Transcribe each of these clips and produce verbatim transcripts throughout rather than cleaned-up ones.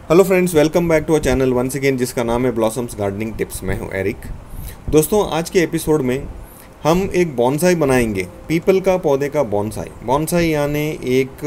Hello friends, welcome back to a channel once again जिसका नाम है ब्लॉसम्स गार्डनिंग टिप्स। मैं हूं एरिक। दोस्तों, आज के एपिसोड में हम एक बॉन्साई बनाएंगे, पीपल का पौधे का बॉन्साई। बॉन्साई यानी एक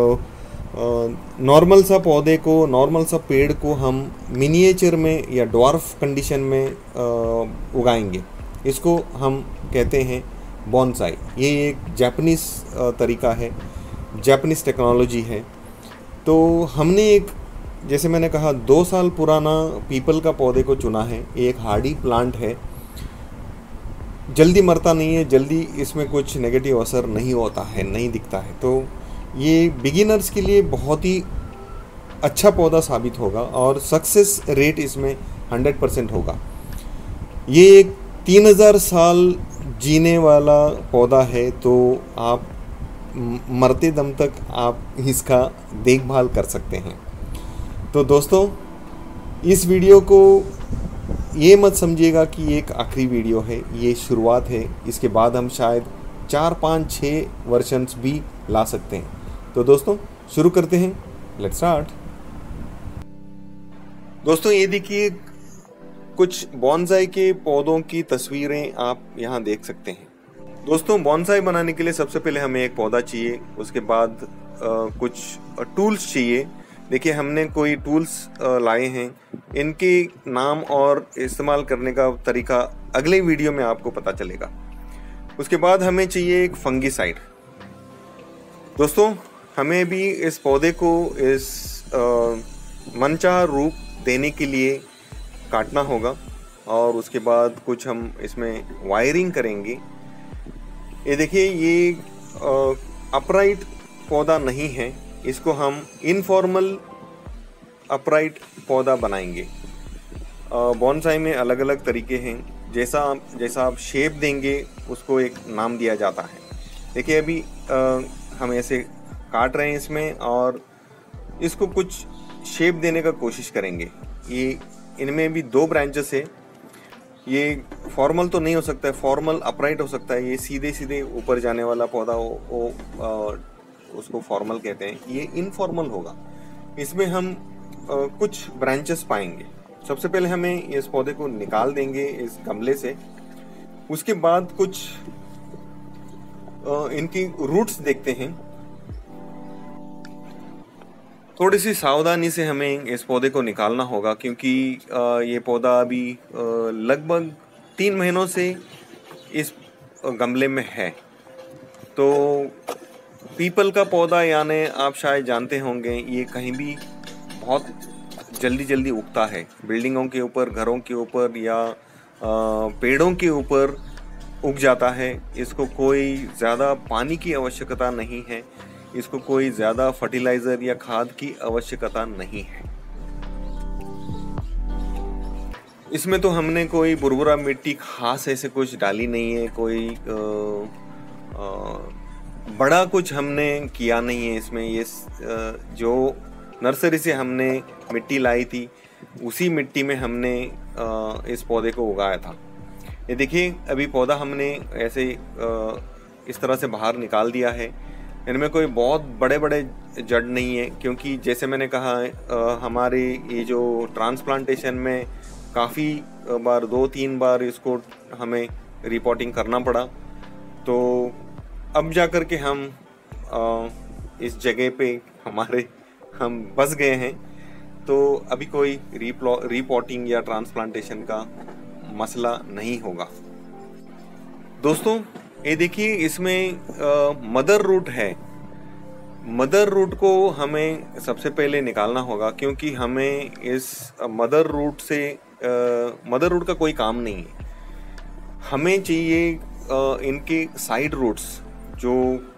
नॉर्मल सा पौधे को, नॉर्मल सा पेड़ को हम मिनिएचर में या ड्वार्फ कंडीशन में आ, उगाएंगे। इसको हम कहते हैं बॉन्साई। ये एक जापानीज़ तरीका है, जापानीज़ टेक्नोलॉजी है। तो हमने एक, जैसे मैंने कहा, दो साल पुराना पीपल का पौधे को चुना है। एक हार्डी प्लांट है, जल्दी मरता नहीं है, जल्दी इसमें कुछ नेगेटिव असर नहीं होता है, नहीं दिखता है। तो ये बिगिनर्स के लिए बहुत ही अच्छा पौधा साबित होगा और सक्सेस रेट इसमें हंड्रेड परसेंट होगा। ये एक तीन हज़ार साल जीने वाला पौधा है, तो आप मरते दम तक आप इसका देखभाल कर सकते हैं। तो दोस्तों, इस वीडियो को ये मत समझिएगा कि ये एक आखिरी वीडियो है, ये शुरुआत है। इसके बाद हम शायद चार पाँच छः वर्जन्स भी ला सकते हैं। तो दोस्तों, शुरू करते हैं। Let's start. दोस्तों, ये देखिए, कुछ बॉन्साई के पौधों की तस्वीरें आप यहाँ देख सकते हैं। दोस्तों, बॉन्साई बनाने के लिए सबसे पहले हमें एक पौधा चाहिए, उसके बाद आ, कुछ टूल्स चाहिए। देखिए, हमने कोई टूल्स लाए हैं, इनके नाम और इस्तेमाल करने का तरीका अगले वीडियो में आपको पता चलेगा। उसके बाद हमें चाहिए एक फंगीसाइड। दोस्तों, हमें भी इस पौधे को इस मनचाहा रूप देने के लिए काटना होगा और उसके बाद कुछ हम इसमें वायरिंग करेंगे। ये देखिए, ये अपराइट पौधा नहीं है, इसको हम इनफॉर्मल अपराइट पौधा बनाएंगे। बॉन्साई में अलग अलग तरीके हैं, जैसा आप जैसा आप शेप देंगे उसको एक नाम दिया जाता है। देखिए, अभी आ, हम ऐसे काट रहे हैं इसमें और इसको कुछ शेप देने का कोशिश करेंगे। ये इनमें भी दो ब्रांचेस है। ये फॉर्मल तो नहीं हो सकता है, फॉर्मल अपराइट हो सकता है। ये सीधे सीधे ऊपर जाने वाला पौधा हो, वो आ, उसको फॉर्मल कहते हैं। ये इनफॉर्मल होगा। इसमें हम आ, कुछ ब्रांचेस पाएंगे। सबसे पहले हमें इस पौधे को निकाल देंगे इस गमले से। उसके बाद कुछ आ, इनकी रूट्स देखते हैं। थोड़ी सी सावधानी से हमें इस पौधे को निकालना होगा, क्योंकि आ, ये पौधा अभी लगभग तीन महीनों से इस गमले में है। तो पीपल का पौधा यानी आप शायद जानते होंगे, ये कहीं भी बहुत जल्दी जल्दी उगता है। बिल्डिंगों के ऊपर, घरों के ऊपर या पेड़ों के ऊपर उग जाता है। इसको कोई ज़्यादा पानी की आवश्यकता नहीं है, इसको कोई ज़्यादा फर्टिलाइज़र या खाद की आवश्यकता नहीं है। इसमें तो हमने कोई बुरबुरा मिट्टी खास ऐसे कुछ डाली नहीं है, कोई आ, आ, बड़ा कुछ हमने किया नहीं है इसमें। ये जो नर्सरी से हमने मिट्टी लाई थी, उसी मिट्टी में हमने इस पौधे को उगाया था। ये देखिए, अभी पौधा हमने ऐसे इस तरह से बाहर निकाल दिया है। इनमें कोई बहुत बड़े बड़े जड़ नहीं है, क्योंकि जैसे मैंने कहा, हमारे ये जो ट्रांसप्लांटेशन में काफ़ी बार, दो तीन बार इसको हमें रिपोर्टिंग करना पड़ा। तो अब जा कर के हम आ, इस जगह पे हमारे हम बस गए हैं। तो अभी कोई रिपोर्टिंग या ट्रांसप्लांटेशन का मसला नहीं होगा। दोस्तों, ये देखिए, इसमें आ, मदर रूट है। मदर रूट को हमें सबसे पहले निकालना होगा, क्योंकि हमें इस मदर रूट से आ, मदर रूट का कोई काम नहीं है। हमें चाहिए आ, इनके साइड रूट्स, जो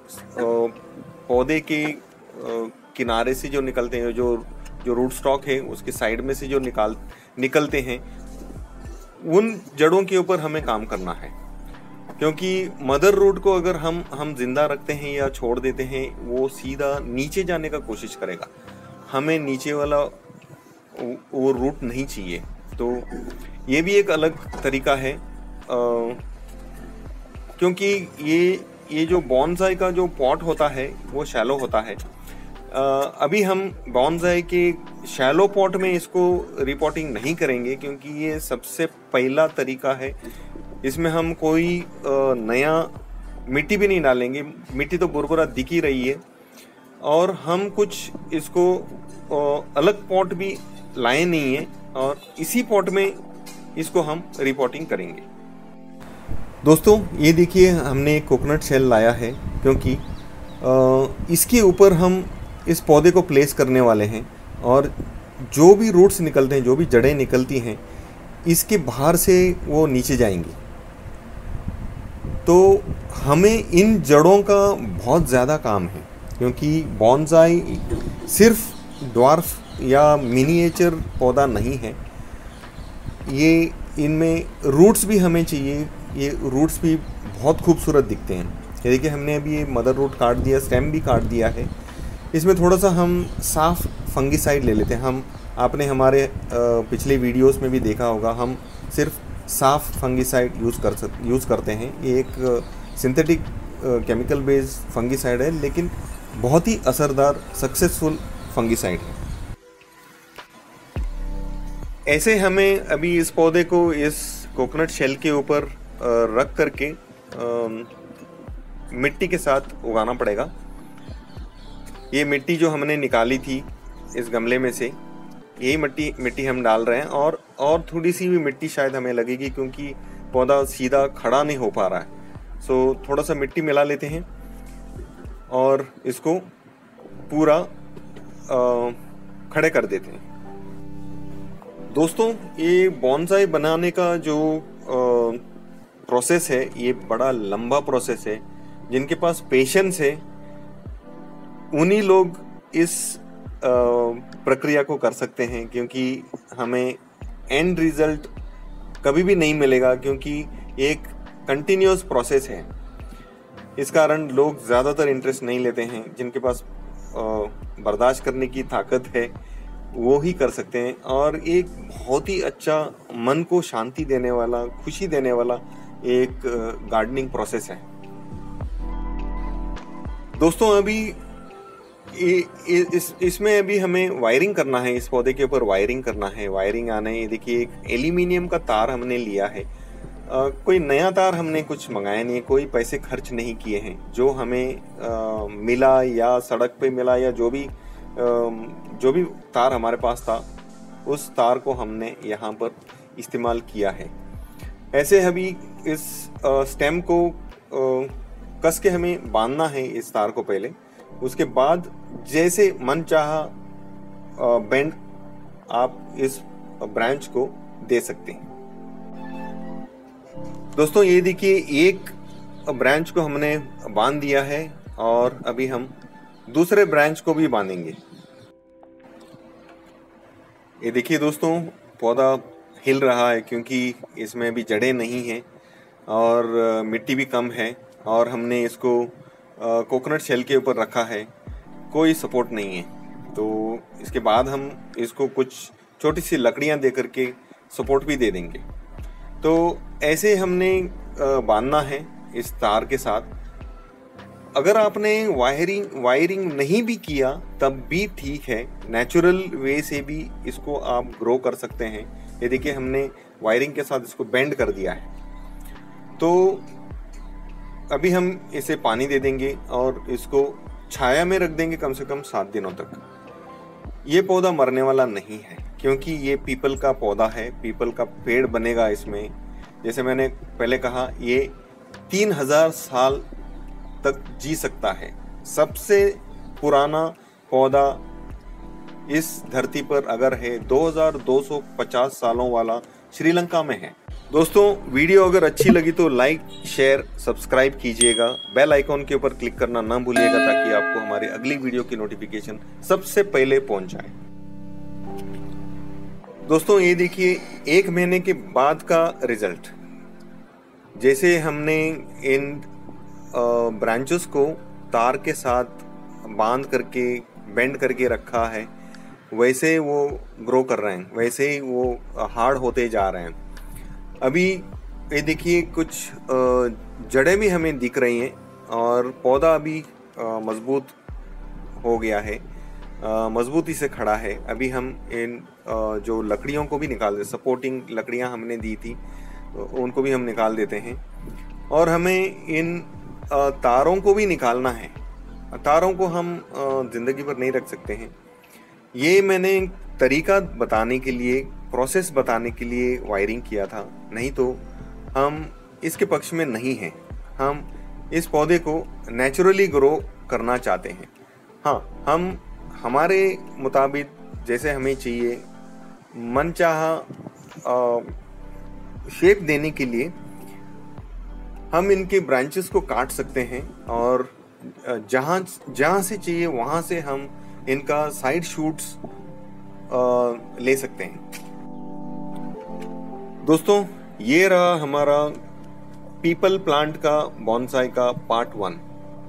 पौधे के किनारे से जो निकलते हैं, जो जो रूट स्टॉक है उसके साइड में से जो निकाल निकलते हैं, उन जड़ों के ऊपर हमें काम करना है। क्योंकि मदर रूट को अगर हम हम जिंदा रखते हैं या छोड़ देते हैं, वो सीधा नीचे जाने का कोशिश करेगा। हमें नीचे वाला वो रूट नहीं चाहिए। तो ये भी एक अलग तरीका है, आ, क्योंकि ये ये जो बॉन्साई का जो पॉट होता है वो शैलो होता है। अभी हम बॉन्साई के शैलो पॉट में इसको रिपोर्टिंग नहीं करेंगे, क्योंकि ये सबसे पहला तरीका है। इसमें हम कोई नया मिट्टी भी नहीं डालेंगे, मिट्टी तो बुरबुरा दिख ही रही है, और हम कुछ इसको अलग पॉट भी लाए नहीं है, और इसी पॉट में इसको हम रिपोर्टिंग करेंगे। दोस्तों ये देखिए, हमने एक कोकोनट शेल लाया है, क्योंकि इसके ऊपर हम इस पौधे को प्लेस करने वाले हैं, और जो भी रूट्स निकलते हैं, जो भी जड़ें निकलती हैं, इसके बाहर से वो नीचे जाएंगी। तो हमें इन जड़ों का बहुत ज़्यादा काम है, क्योंकि बॉन्साई सिर्फ ड्वार्फ या मिनिएचर पौधा नहीं है, ये इनमें रूट्स भी हमें चाहिए। ये रूट्स भी बहुत खूबसूरत दिखते हैं। ये देखिए, हमने अभी ये मदर रूट काट दिया, स्टेम भी काट दिया है। इसमें थोड़ा सा हम साफ फंगिसाइड ले लेते हैं। हम आपने हमारे पिछले वीडियोस में भी देखा होगा, हम सिर्फ साफ फंगिसाइड यूज़ कर सक यूज़ करते हैं। ये एक सिंथेटिक केमिकल बेस्ड फंगिसाइड है, लेकिन बहुत ही असरदार सक्सेसफुल फंगिसाइड है। ऐसे हमें अभी इस पौधे को इस कोकोनट शेल के ऊपर रख करके मिट्टी के साथ उगाना पड़ेगा। ये मिट्टी जो हमने निकाली थी इस गमले में से, यही मिट्टी मिट्टी हम डाल रहे हैं, और और थोड़ी सी भी मिट्टी शायद हमें लगेगी, क्योंकि पौधा सीधा खड़ा नहीं हो पा रहा है। सो थोड़ा सा मिट्टी मिला लेते हैं और इसको पूरा आ, खड़े कर देते हैं। दोस्तों, ये बॉन्साई बनाने का जो प्रोसेस है, ये बड़ा लंबा प्रोसेस है। जिनके पास पेशेंस है उन्हीं लोग इस आ, प्रक्रिया को कर सकते हैं, क्योंकि हमें एंड रिजल्ट कभी भी नहीं मिलेगा, क्योंकि एक कंटिन्यूस प्रोसेस है। इस कारण लोग ज़्यादातर इंटरेस्ट नहीं लेते हैं। जिनके पास आ, बर्दाश्त करने की ताकत है वो ही कर सकते हैं, और एक बहुत ही अच्छा, मन को शांति देने वाला, खुशी देने वाला एक गार्डनिंग प्रोसेस है। दोस्तों, अभी इस इसमें अभी हमें वायरिंग करना है, इस पौधे के ऊपर वायरिंग करना है। वायरिंग आने, ये देखिए, एक एल्यूमिनियम का तार हमने लिया है। आ, कोई नया तार हमने कुछ मंगाया नहीं, कोई पैसे खर्च नहीं किए हैं। जो हमें आ, मिला या सड़क पे मिला या जो भी आ, जो भी तार हमारे पास था, उस तार को हमने यहाँ पर इस्तेमाल किया है। ऐसे अभी इस आ, स्टेम को आ, कस के हमें बांधना है इस तार को पहले। उसके बाद जैसे मन चाहा बेंड आप इस ब्रांच को दे सकते हैं। दोस्तों, ये देखिए, एक ब्रांच को हमने बांध दिया है, और अभी हम दूसरे ब्रांच को भी बांधेंगे। ये देखिए दोस्तों, पौधा हिल रहा है, क्योंकि इसमें भी जड़ें नहीं हैं और मिट्टी भी कम है, और हमने इसको कोकोनट शेल के ऊपर रखा है, कोई सपोर्ट नहीं है। तो इसके बाद हम इसको कुछ छोटी सी लकड़ियां दे करके सपोर्ट भी दे देंगे। तो ऐसे हमने बांधना है इस तार के साथ। अगर आपने वायरिंग वायरिंग नहीं भी किया तब भी ठीक है, नेचुरल वे से भी इसको आप ग्रो कर सकते हैं। ये देखिए, हमने वायरिंग के साथ इसको बेंड कर दिया है। तो अभी हम इसे पानी दे देंगे और इसको छाया में रख देंगे कम से कम सात दिनों तक। ये पौधा मरने वाला नहीं है, क्योंकि ये पीपल का पौधा है, पीपल का पेड़ बनेगा इसमें। जैसे मैंने पहले कहा, ये तीन हजार साल तक जी सकता है। सबसे पुराना पौधा इस धरती पर अगर है, दो हजार दो सौ पचास सालों वाला श्रीलंका में है। दोस्तों, वीडियो अगर अच्छी लगी तो लाइक, शेयर, सब्सक्राइब कीजिएगा। बेल आइकॉन के ऊपर क्लिक करना ना भूलिएगा, ताकि आपको हमारी अगली वीडियो की नोटिफिकेशन सबसे पहले पहुंच जाए। दोस्तों, ये देखिए, एक महीने के बाद का रिजल्ट। जैसे हमने इन ब्रांचेस को तार के साथ बांध करके बेंड करके रखा है, वैसे वो ग्रो कर रहे हैं, वैसे ही वो हार्ड होते जा रहे हैं। अभी ये देखिए, कुछ जड़ें भी हमें दिख रही हैं और पौधा अभी मजबूत हो गया है। मजबूती से खड़ा है। अभी हम इन आ, जो लकड़ियों को भी निकाल दे, सपोर्टिंग लकड़ियां हमने दी थी तो उनको भी हम निकाल देते हैं। और हमें इन आ, तारों को भी निकालना है। तारों को हम ज़िंदगी भर नहीं रख सकते हैं। ये मैंने तरीका बताने के लिए, प्रोसेस बताने के लिए वायरिंग किया था, नहीं तो हम इसके पक्ष में नहीं हैं। हम इस पौधे को नेचुरली ग्रो करना चाहते हैं। हाँ, हम हमारे मुताबिक जैसे हमें चाहिए मनचाहा शेप देने के लिए हम इनके ब्रांचेस को काट सकते हैं और जहाँ जहाँ से चाहिए वहाँ से हम इनका साइड शूट्स ले सकते हैं। दोस्तों, ये रहा हमारा पीपल प्लांट का बॉन्साई का पार्ट वन।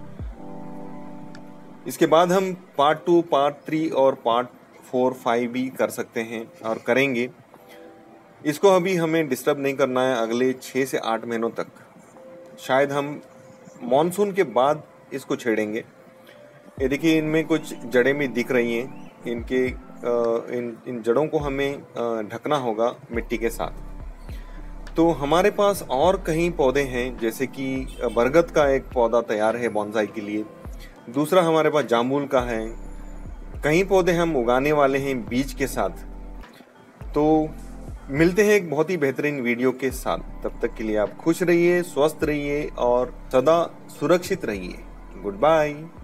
इसके बाद हम पार्ट टू, पार्ट थ्री और पार्ट फोर फाइव भी कर सकते हैं और करेंगे। इसको अभी हमें डिस्टर्ब नहीं करना है अगले छः से आठ महीनों तक। शायद हम मॉनसून के बाद इसको छेड़ेंगे। ये देखिए, इनमें कुछ जड़ें भी दिख रही हैं। इनके इन इन जड़ों को हमें ढकना होगा मिट्टी के साथ। तो हमारे पास और कई पौधे हैं, जैसे कि बरगद का एक पौधा तैयार है बॉन्साई के लिए। दूसरा हमारे पास जामुन का है। कई पौधे हम उगाने वाले हैं बीज के साथ। तो मिलते हैं एक बहुत ही बेहतरीन वीडियो के साथ। तब तक के लिए आप खुश रहिए, स्वस्थ रहिए और सदा सुरक्षित रहिए। Good bye.